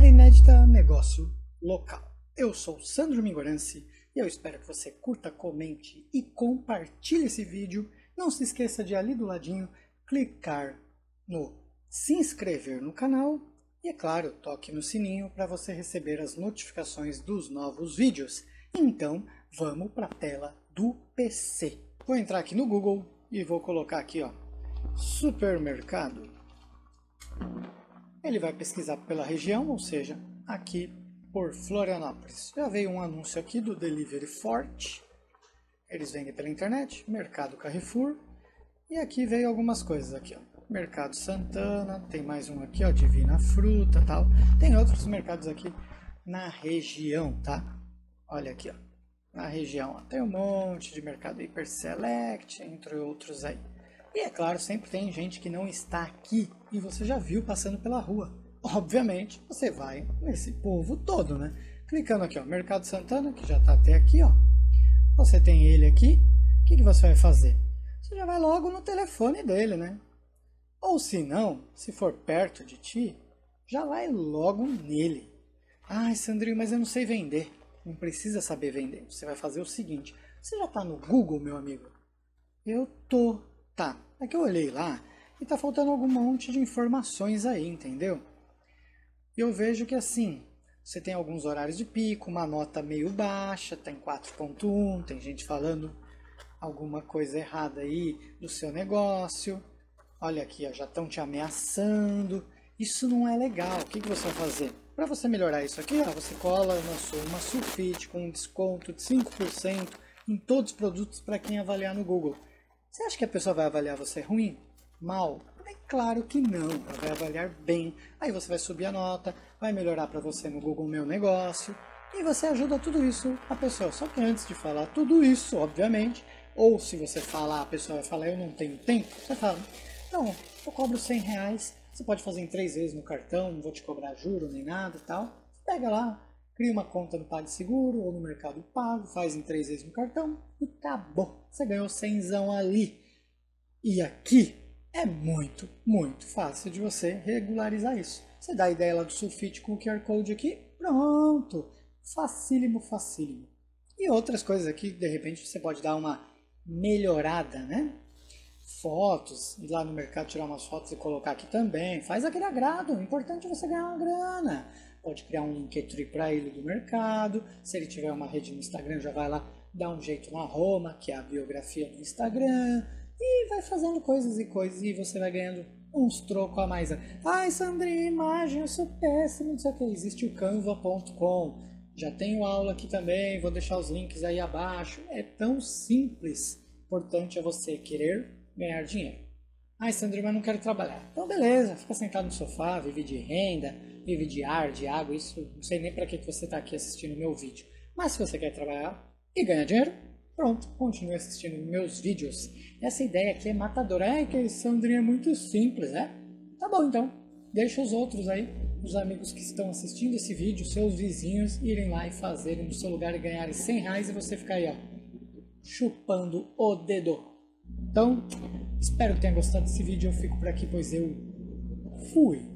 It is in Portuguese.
Série inédita Negócio Local. Eu sou Sandro Mingorance e eu espero que você curta, comente e compartilhe esse vídeo. Não se esqueça de ali do ladinho clicar no se inscrever no canal e, é claro, toque no sininho para você receber as notificações dos novos vídeos. Então, vamos para a tela do PC. Vou entrar aqui no Google e vou colocar aqui, ó, supermercado. Ele vai pesquisar pela região, ou seja, aqui por Florianópolis. Já veio um anúncio aqui do Delivery Forte. Eles vendem pela internet, Mercado Carrefour. E aqui veio algumas coisas aqui, ó. Mercado Santana, tem mais um aqui, ó, Divina Fruta, tal. Tem outros mercados aqui na região, tá? Olha aqui, ó. Na região, ó, tem um monte de mercado Hiper Select, entre outros aí. E é claro, sempre tem gente que não está aqui e você já viu passando pela rua. Obviamente, você vai nesse povo todo, né? Clicando aqui, ó, Mercado Santana, que já está até aqui, ó. Você tem ele aqui. O que você vai fazer? Você já vai logo no telefone dele, né? Ou se não, se for perto de ti, já vai logo nele. Ai, Sandrinho, mas eu não sei vender. Não precisa saber vender. Você vai fazer o seguinte. Você já está no Google, meu amigo? Eu tô. Tá, é que eu olhei lá e tá faltando algum monte de informações aí, entendeu? Eu vejo que assim, você tem alguns horários de pico, uma nota meio baixa, tá em 4.1, tem gente falando alguma coisa errada aí do seu negócio. Olha aqui, ó, já estão te ameaçando. Isso não é legal. O que você vai fazer? Para você melhorar isso aqui, ó, você cola uma sulfite com um desconto de 5% em todos os produtos para quem avaliar no Google. Você acha que a pessoa vai avaliar você ruim? Mal? É claro que não, ela vai avaliar bem. Aí você vai subir a nota, vai melhorar para você no Google Meu Negócio e você ajuda tudo isso a pessoa. Só que antes de falar tudo isso, obviamente, ou se você falar, a pessoa vai falar, eu não tenho tempo, você fala, não, eu cobro R$100, você pode fazer em 3 vezes no cartão, não vou te cobrar juro nem nada e tal. Pega lá, cria uma conta no PagSeguro ou no Mercado Pago, faz em 3 vezes no cartão e acabou. Você ganhou 100zão ali. E aqui é muito, muito fácil de você regularizar isso. Você dá a ideia lá do sulfite com o QR Code aqui, pronto. Facílimo, facílimo. E outras coisas aqui, de repente, você pode dar uma melhorada, né? Fotos, ir lá no mercado tirar umas fotos e colocar aqui também. Faz aquele agrado, o importante é você ganhar uma grana. Pode criar um Linktree para ele do mercado. Se ele tiver uma rede no Instagram, já vai lá dar um jeito na Roma, que é a biografia do Instagram. E vai fazendo coisas e coisas e você vai ganhando uns trocos a mais. Ai, Sandrinha, imagem, eu sou péssimo, não sei o que. Existe o canva.com. Já tenho aula aqui também, vou deixar os links aí abaixo. É tão simples. O importante é você querer ganhar dinheiro. Ai, Sandrinha, mas não quero trabalhar. Então, beleza, fica sentado no sofá, vive de renda, vive de ar, de água, isso não sei nem para que você está aqui assistindo o meu vídeo. Mas se você quer trabalhar e ganhar dinheiro, pronto, continue assistindo meus vídeos. Essa ideia aqui é matadora. É que Sandrinha é muito simples, né? Tá bom, então. Deixa os outros aí, os amigos que estão assistindo esse vídeo, seus vizinhos, irem lá e fazerem no seu lugar e ganharem R$100 e você ficar aí, ó, chupando o dedo. Então, espero que tenha gostado desse vídeo. Eu fico por aqui, pois eu fui.